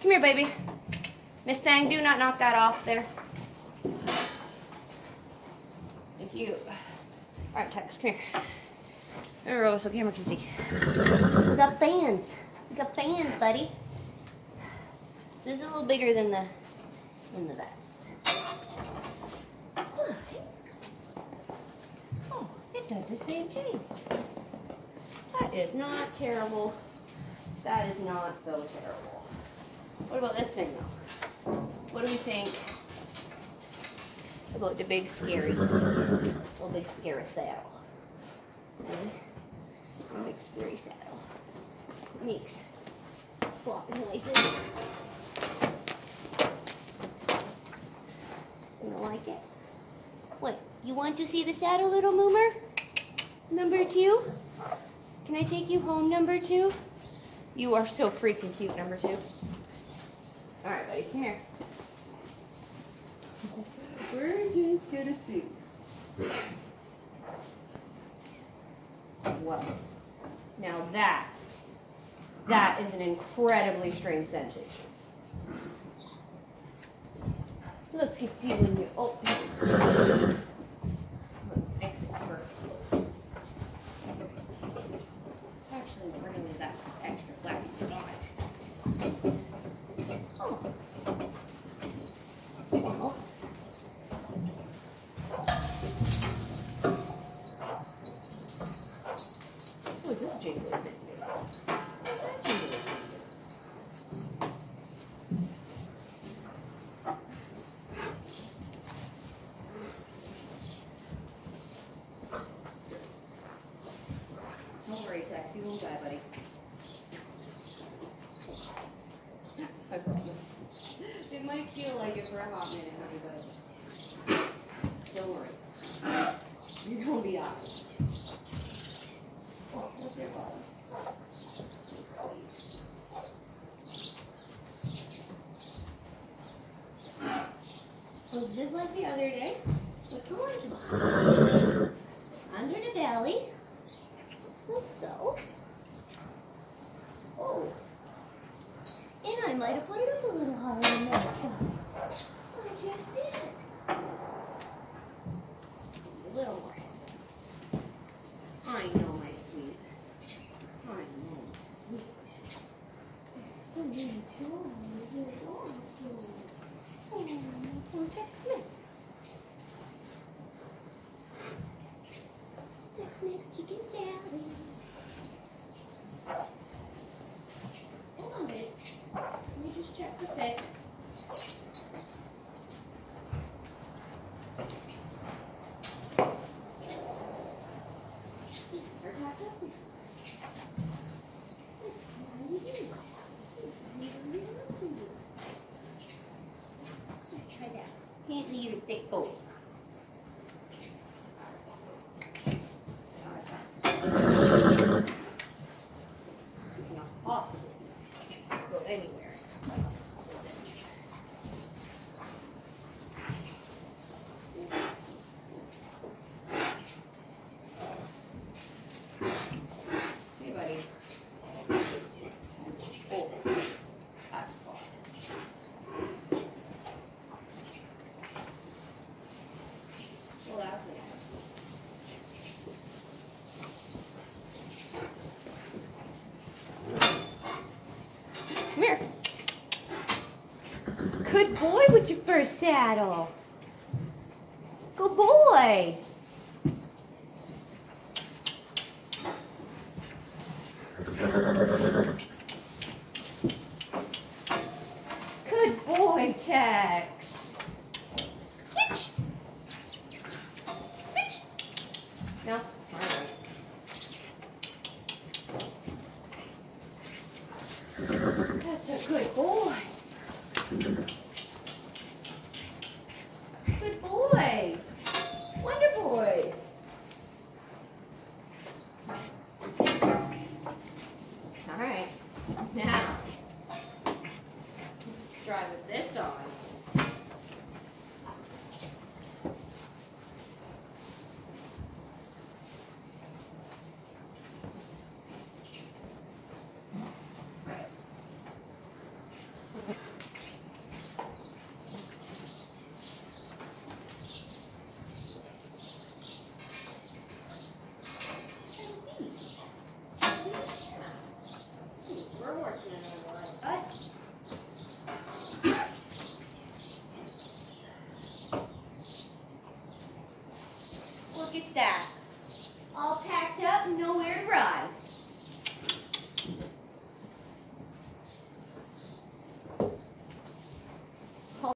Come here, baby. Miss Thang, do not knock that off there. Thank you. All right, Tex, come here. Roll so camera can see. We got fans. We got fans, buddy. So this is a little bigger than the vest. Oh, it does the same thing. That is not terrible. That is not so terrible. What about this thing though? What do we think about the big scary saddle? The big scary saddle. Makes flopping noises. You don't like it? What? You want to see the saddle, little Moomer? Number 2? Can I take you home, number 2? You are so freaking cute, number 2. Alright, buddy, come here. We're just gonna see. Well, now that is an incredibly strange sensation. Look at you when you're open. Actually, bringing that extra plastic on it. Oh. Well. Oh, is this jingly? Don't worry, Tex, you won't die, buddy. I promise. It might feel like it for a hot minute, honey, but don't worry. You're gonna be out. Oh, what's your bottom? So just like the other day, put the orange under the belly. Like so. Oh. And I might have put it up a little higher than that. I just did. A little more. I know, my sweet. I know, my sweet. Oh, text me. Text me, chicken salad. Hold on a minute. Let me just check the fit. Try that. Can't leave a thick boat. Anywhere. Hey, buddy. Oh, that's fine. Well, that's it. Come here. Good boy with your first saddle. Good boy. Good boy, Tex. Switch. Switch. No? All right. That's a good boy. Good boy. Wonder boy. All right. Now, let's try with this on.